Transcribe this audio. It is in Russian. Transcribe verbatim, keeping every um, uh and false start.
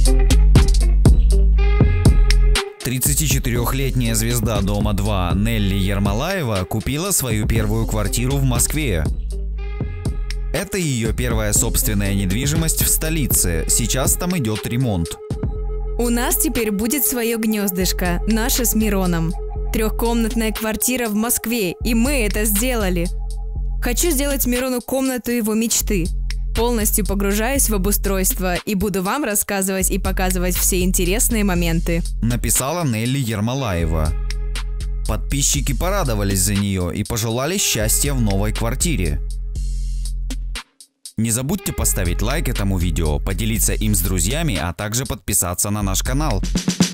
тридцатичетырёхлетняя звезда Дома два Нелли Ермолаева купила свою первую квартиру в Москве. Это ее первая собственная недвижимость в столице, сейчас там идет ремонт. У нас теперь будет свое гнездышко, наше с Мироном. Трехкомнатная квартира в Москве, и мы это сделали. Хочу сделать Мирону комнату его мечты. Полностью погружаюсь в обустройство и буду вам рассказывать и показывать все интересные моменты. Написала Нелли Ермолаева. Подписчики порадовались за нее и пожелали счастья в новой квартире. Не забудьте поставить лайк этому видео, поделиться им с друзьями, а также подписаться на наш канал.